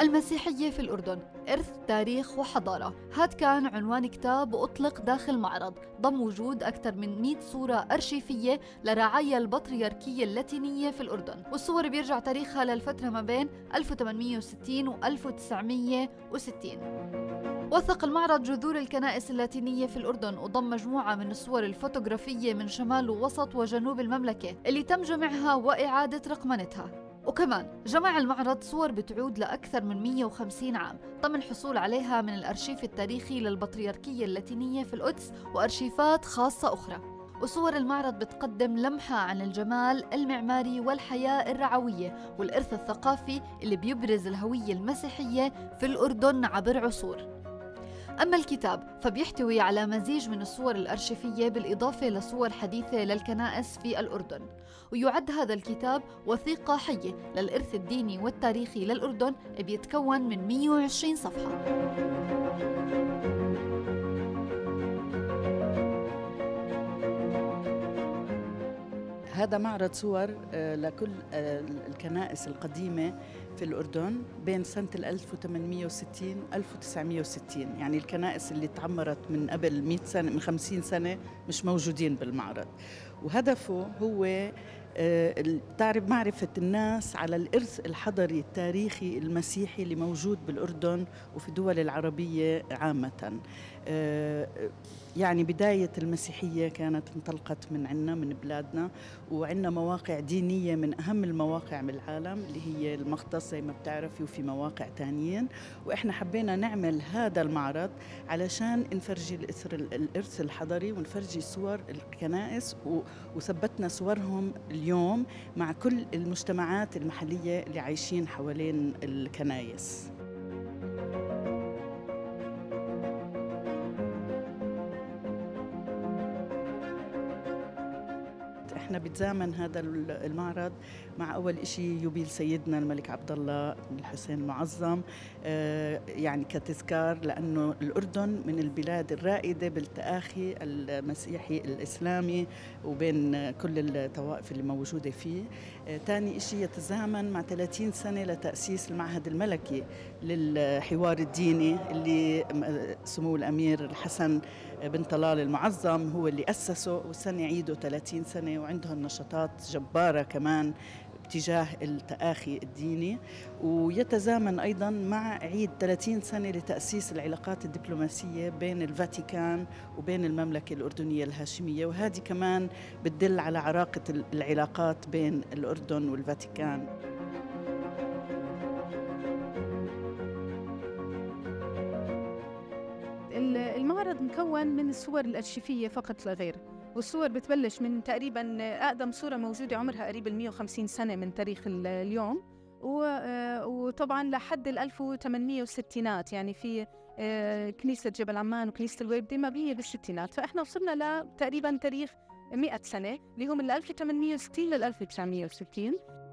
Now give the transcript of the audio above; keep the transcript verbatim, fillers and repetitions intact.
المسيحية في الأردن، إرث، تاريخ وحضارة. هاد كان عنوان كتاب أطلق داخل معرض ضم وجود أكثر من مئة صورة أرشيفية لرعايا البطريركية اللاتينية في الأردن، والصور بيرجع تاريخها للفترة ما بين ألف وثمانمئة وستين و ألف وتسعمئة وستين. وثق المعرض جذور الكنائس اللاتينية في الأردن، وضم مجموعة من الصور الفوتوغرافية من شمال ووسط وجنوب المملكة اللي تم جمعها وإعادة رقمنتها. وكمان جمع المعرض صور بتعود لأكثر من مئة وخمسين عام تم الحصول عليها من الأرشيف التاريخي للبطريركية اللاتينية في القدس وأرشيفات خاصة أخرى. وصور المعرض بتقدم لمحة عن الجمال المعماري والحياة الرعوية والإرث الثقافي اللي بيبرز الهوية المسيحية في الأردن عبر عصور. أما الكتاب فبيحتوي على مزيج من الصور الأرشيفية بالإضافة لصور حديثة للكنائس في الأردن، ويعد هذا الكتاب وثيقة حية للإرث الديني والتاريخي للأردن بيتكون من مئة وعشرين صفحة. هذا معرض صور لكل الكنائس القديمة في الأردن بين سنة ألف وثمانمئة وستين و ألف وتسعمئة وستين، يعني الكنائس اللي تعمرت من قبل مئة سنة، من خمسين سنة مش موجودين بالمعرض. وهدفه هو تعرف معرفة الناس على الإرث الحضري التاريخي المسيحي اللي موجود بالأردن وفي الدول العربية عامة. يعني بداية المسيحية كانت انطلقت من عنا من بلادنا، وعنا مواقع دينية من أهم المواقع بالعالم اللي هي المقدس زي ما بتعرفي، وفي مواقع تانيين. وإحنا حبينا نعمل هذا المعرض علشان نفرجي الإرث الحضري ونفرجي صور الكنائس، وثبتنا صورهم اليوم مع كل المجتمعات المحلية اللي عايشين حوالين الكنائس. احنا بتزامن هذا المعرض مع اول شيء يوبيل سيدنا الملك عبد الله بن الحسين المعظم، آه يعني كتذكار، لانه الاردن من البلاد الرائده بالتآخي المسيحي الاسلامي وبين كل الطوائف اللي موجوده فيه. ثاني آه شيء يتزامن مع ثلاثين سنه لتأسيس المعهد الملكي للحوار الديني اللي سمو الامير الحسن بن طلال المعظم هو اللي أسسه، والسنة عيده ثلاثين سنة، وعندهم نشاطات جبارة كمان اتجاه التآخي الديني. ويتزامن أيضا مع عيد ثلاثين سنة لتأسيس العلاقات الدبلوماسية بين الفاتيكان وبين المملكة الأردنية الهاشمية، وهذه كمان بتدل على عراقة العلاقات بين الأردن والفاتيكان. المعرض مكون من الصور الأرشيفية فقط لا غير، والصور بتبلش من تقريباً أقدم صورة موجودة عمرها قريب ال مئة وخمسين سنة من تاريخ اليوم، وطبعاً لحد ال ألف وثمانمئة والستينات، يعني في كنيسة جبل عمان وكنيسة الويبدي ما هي بالستينات. فإحنا وصلنا لتقريباً تاريخ مئة سنة اللي هو من ألف وثمانمئة وستين لل ألف وتسعمئة وستين.